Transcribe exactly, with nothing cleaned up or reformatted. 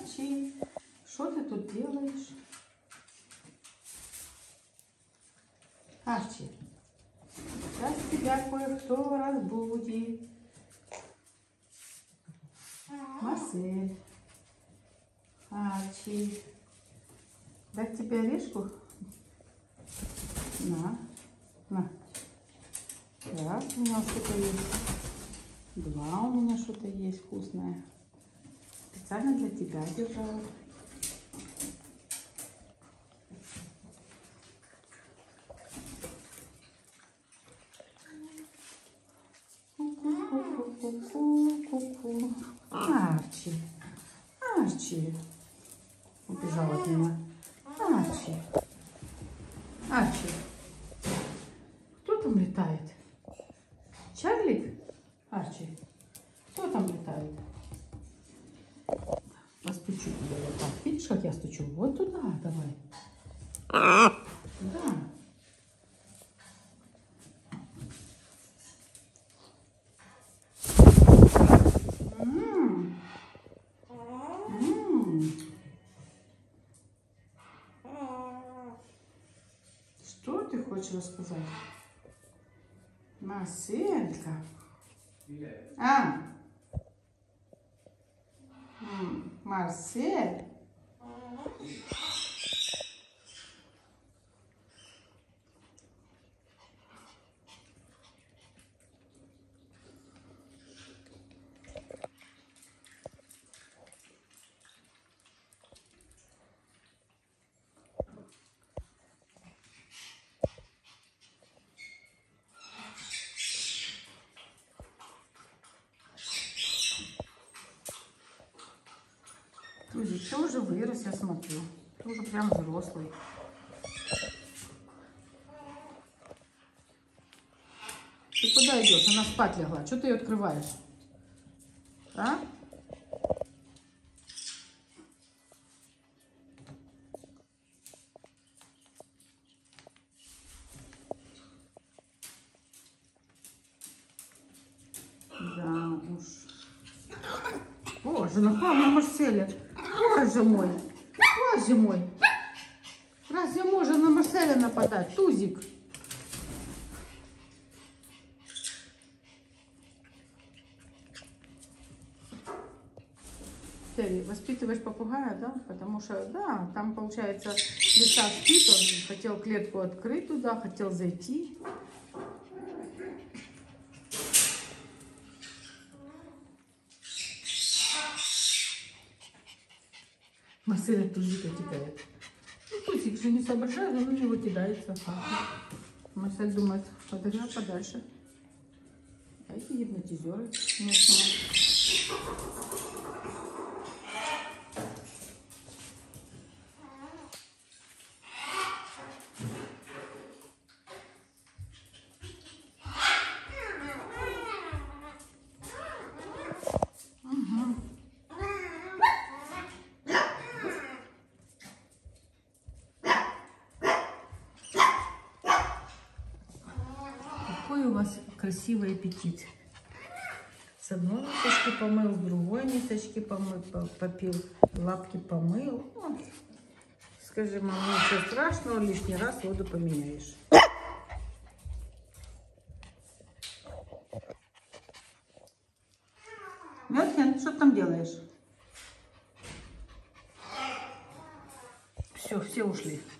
Арчи, что ты тут делаешь? Арчи, сейчас тебя кое-кто разбудит. Марсель. Арчи. Дать тебе орешку? На. На. Раз у меня что-то есть. Два у меня что-то есть вкусное. Специально для тебя держала. Ку-ку-ку-ку-ку-ку-ку. Арчи. Арчи. Убежал от меня. Арчи. Арчи. Кто там летает? Чарлик? Арчи. Кто там летает? Постучу тебя вот так. Видишь, как я стучу? Вот туда давай. Да. М-м. М-м. Что ты хочешь рассказать? Марселька. А? М, Марсель? Тузик, ты уже вырос, я смотрю. Ты уже прям взрослый. Ты куда идешь? Она спать легла. Что ты ее открываешь? А? Да уж. Боже, напал на Марселя. Боже мой. Боже мой. Разве можно на Марселя нападать? Тузик. Ты воспитываешь попугая, да? Потому что, да, там, получается, лиса спит, он хотел клетку открыть туда, хотел зайти. Марсель от Тузика кидает. Ну, Тузик же не соображает, он на него кидается. Марсель думает, подальше, подальше. А эти гипнотизеры местные. Какой у вас красивый аппетит. С одной мисочки помыл, с другой мисочки помыл, попил, лапки помыл. Вот. Скажи, мама, ничего страшного, лишний раз воду поменяешь. Мёртвин, что ты там делаешь? Все, все ушли.